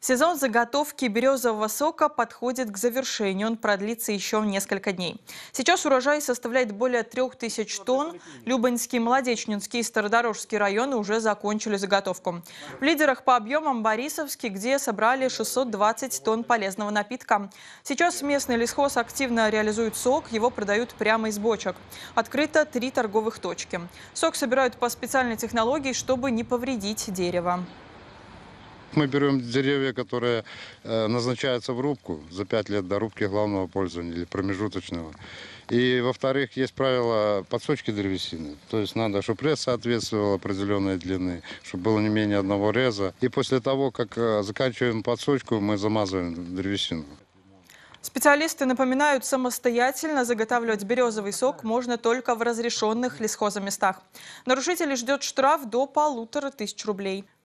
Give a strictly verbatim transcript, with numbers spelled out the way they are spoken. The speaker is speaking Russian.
Сезон заготовки березового сока подходит к завершению. Он продлится еще несколько дней. Сейчас урожай составляет более трех тысяч тонн. Любаньский, Молодечнинский и Стародорожский районы уже закончили заготовку. В лидерах по объемам Борисовский, где собрали шестьсот двадцать тонн полезного напитка. Сейчас местный лесхоз активно реализует сок, его продают прямо из бочек. Открыто три торговых точки. Сок собирают по специальной технологии, чтобы не повредить дерево. Мы берем деревья, которые э, назначаются в рубку за пять лет до рубки главного пользования или промежуточного. И, во-вторых, есть правило подсочки древесины. То есть надо, чтобы рез соответствовал определенной длины, чтобы было не менее одного реза. И после того, как э, заканчиваем подсочку, мы замазываем древесину. Специалисты напоминают, самостоятельно заготавливать березовый сок можно только в разрешенных лесхозоместах. Нарушителей ждет штраф до полутора тысяч рублей.